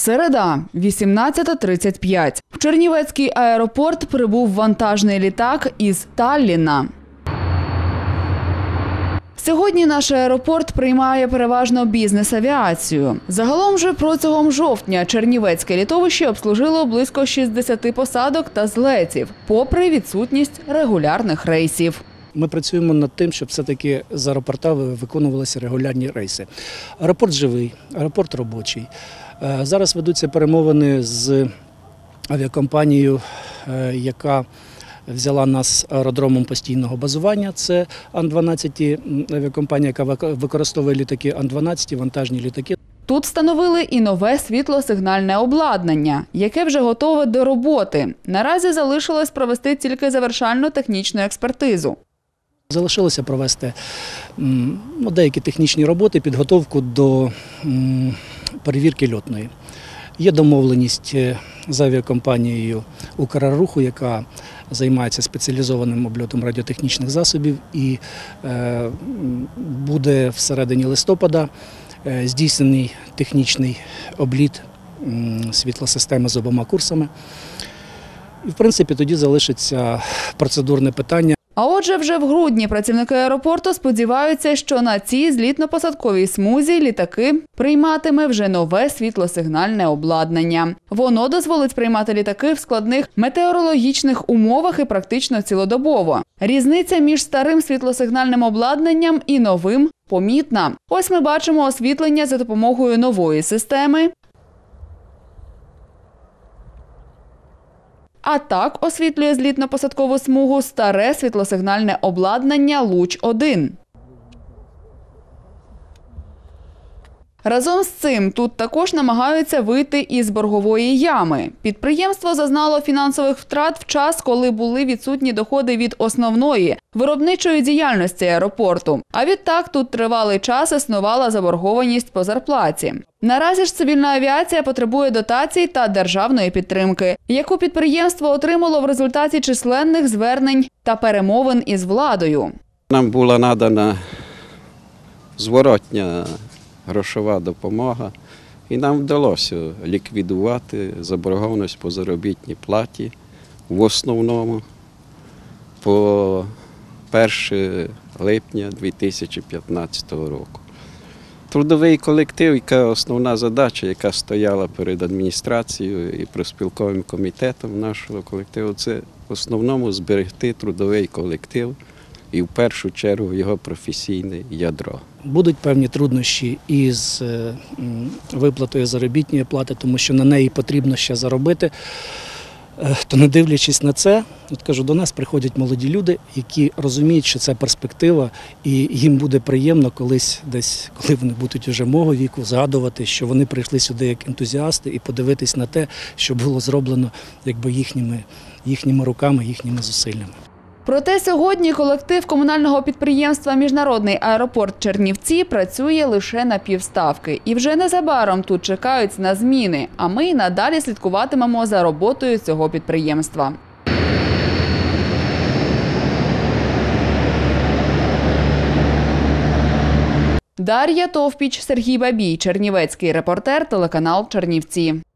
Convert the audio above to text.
Середа, 18:35. В Чернівецький аеропорт прибув вантажний літак із Талліна. Сьогодні наш аеропорт приймає переважно бізнес-авіацію. Загалом же протягом жовтня Чернівецьке літовище обслужило близько 60 посадок та злетів, попри відсутність регулярних рейсів. Ми працюємо над тим, щоб все-таки з аеропорта виконувалися регулярні рейси. Аеропорт живий, аеропорт робочий. Зараз ведуться перемовини з авіакомпанією, яка взяла нас аеродромом постійного базування. Це Ан-12, авіакомпанія, яка використовує літаки Ан-12, вантажні літаки. Тут встановили і нове світлосигнальне обладнання, яке вже готове до роботи. Наразі залишилось провести тільки завершальну технічну експертизу. Залишилося провести деякі технічні роботи, підготовку до перевірки льотної. Є домовленість з авіакомпанією «Украероруху», яка займається спеціалізованим обльотом радіотехнічних засобів, і буде всередині листопада здійснений технічний обліт світлосистеми з обома курсами. І, в принципі, тоді залишиться процедурне питання. А отже, вже в грудні працівники аеропорту сподіваються, що на цій злітно-посадковій смузі літаки прийматиме вже нове світлосигнальне обладнання. Воно дозволить приймати літаки в складних метеорологічних умовах і практично цілодобово. Різниця між старим світлосигнальним обладнанням і новим помітна. Ось ми бачимо освітлення за допомогою нової системи. А так освітлює злітно-посадкову смугу старе світлосигнальне обладнання «Луч-1». Разом з цим тут також намагаються вийти із боргової ями. Підприємство зазнало фінансових втрат в час, коли були відсутні доходи від основної виробничої діяльності аеропорту. А відтак тут тривалий час існувала заборгованість по зарплаті. Наразі ж цивільна авіація потребує дотацій та державної підтримки, яку підприємство отримало в результаті численних звернень та перемовин із владою. Нам була надана зворотня грошова допомога, і нам вдалося ліквідувати заборгованість по заробітній платі в основному по 1 липня 2015 року. Трудовий колектив, яка основна задача, яка стояла перед адміністрацією і профспілковим комітетом нашого колективу, це в основному зберегти трудовий колектив і в першу чергу його професійне ядро. Будуть певні труднощі із виплатою заробітної плати, тому що на неї потрібно ще заробити. То не дивлячись на це, до нас приходять молоді люди, які розуміють, що це перспектива, і їм буде приємно колись десь, коли вони будуть вже мого віку, згадувати, що вони прийшли сюди як ентузіасти і подивитись на те, що було зроблено їхніми руками, їхніми зусиллями. Проте сьогодні колектив комунального підприємства «Міжнародний аеропорт Чернівці» працює лише на півставки. І вже незабаром тут чекають на зміни, а ми й надалі слідкуватимемо за роботою цього підприємства. Дар'я Товпіч, Сергій Бабій, Чернівецький репортер, телеканал «Чернівці».